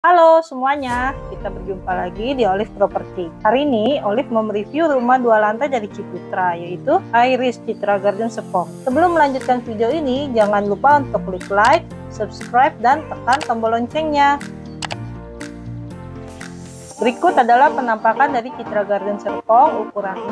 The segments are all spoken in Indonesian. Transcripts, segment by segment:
Halo semuanya, kita berjumpa lagi di Olive Property. Hari ini Olive mau mereview rumah 2 lantai dari Ciputra, yaitu Iris Citra Garden Serpong. Sebelum melanjutkan video ini, jangan lupa untuk klik like, subscribe, dan tekan tombol loncengnya. Berikut adalah penampakan dari Citra Garden Serpong ukuran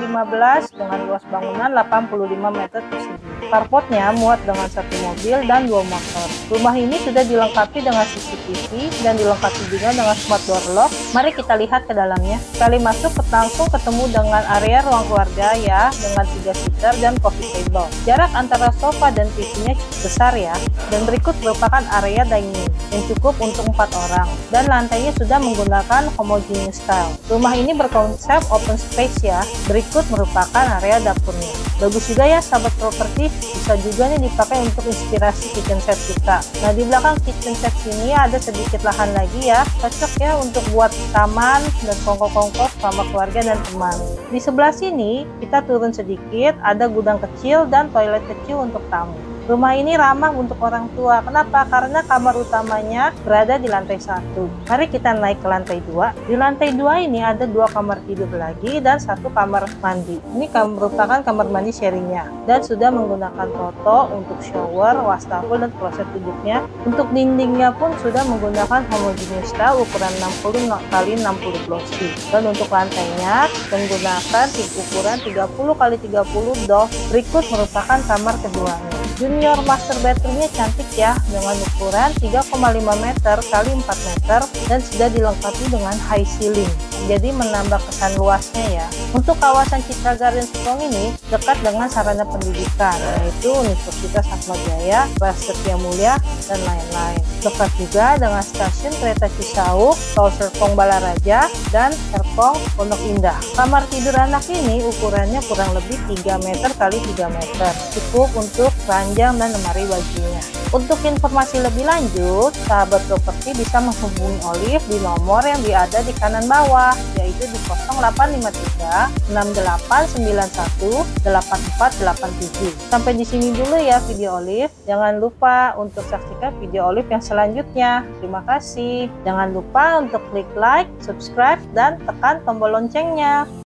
6x15 dengan luas bangunan 85 meter persegi. Carportnya muat dengan 1 mobil dan 2 motor. Rumah ini sudah dilengkapi dengan CCTV dan dilengkapi juga dengan smart door lock. Mari kita lihat ke dalamnya. Sekali masuk langsung ketemu dengan area ruang keluarga ya, dengan 3 seater dan coffee table. Jarak antara sofa dan TV-nya cukup besar ya. Dan berikut merupakan area dining yang cukup untuk 4 orang. Dan lantainya sudah menggunakan homogeneous style. Rumah ini berkonsep open space ya. Berikut merupakan area dapurnya. Bagus juga ya sahabat properti, bisa juga nih dipakai untuk inspirasi kitchen set kita. Nah, di belakang kitchen set sini ada sedikit lahan lagi ya, cocok ya untuk buat taman dan kongko-kongko sama keluarga dan teman. Di sebelah sini kita turun sedikit, ada gudang kecil dan toilet kecil untuk tamu. Rumah ini ramah untuk orang tua. Kenapa? Karena kamar utamanya berada di lantai 1. Mari kita naik ke lantai 2. Di lantai 2 ini ada 2 kamar tidur lagi dan 1 kamar mandi. Ini merupakan kamar mandi sharingnya dan sudah menggunakan toto untuk shower, wastafel, dan kloset duduknya. Untuk dindingnya pun sudah menggunakan homogeneous style ukuran 60 x 60 glossy. Dan untuk lantainya menggunakan ukuran 30 x 30 doff. Berikut merupakan kamar keduanya. Junior master bedroomnya cantik ya, dengan ukuran 3,5 meter x 4 meter dan sudah dilengkapi dengan high ceiling, jadi menambah kesan luasnya ya. Untuk kawasan Citra Garden Serpong ini dekat dengan sarana pendidikan, yaitu Universitas Atma Jaya, Prasetya Mulia, dan lain-lain. Dekat juga dengan stasiun kereta Cisauk, Tol Serpong Balaraja, dan Serpong Pondok Indah. Kamar tidur anak ini ukurannya kurang lebih 3 meter x 3 meter, cukup untuk ranjang dan lemari bajunya. Untuk informasi lebih lanjut, sahabat properti bisa menghubungi Olive di nomor yang ada di kanan bawah, yaitu di 0853 6891 8487. Sampai di sini dulu ya video Olive. Jangan lupa untuk saksikan video Olive yang selanjutnya. Terima kasih. Jangan lupa untuk klik like, subscribe, dan tekan tombol loncengnya.